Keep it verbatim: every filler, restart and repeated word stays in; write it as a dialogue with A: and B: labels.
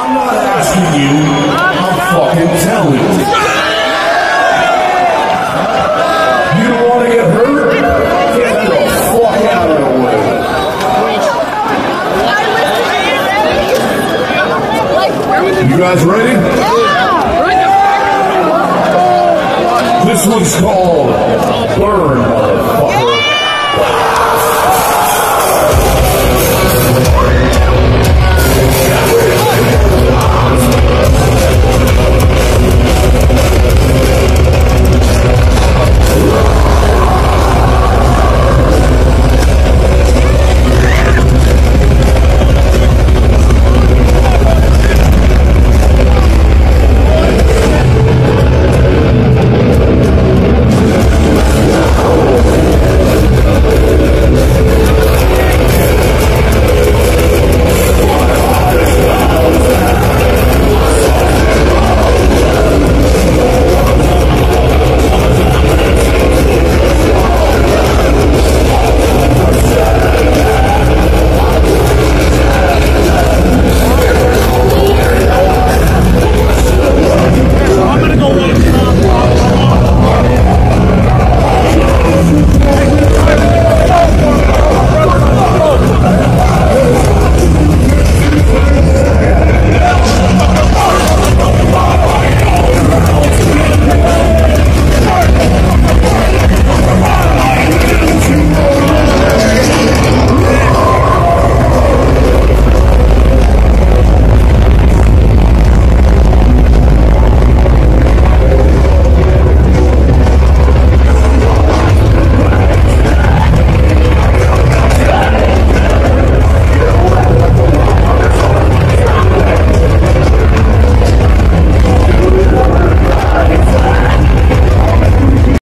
A: I'm not asking you, I'm fucking telling you. You don't want to get hurt? Get the fuck out of the way. You guys ready?
B: Yeah!
A: This one's called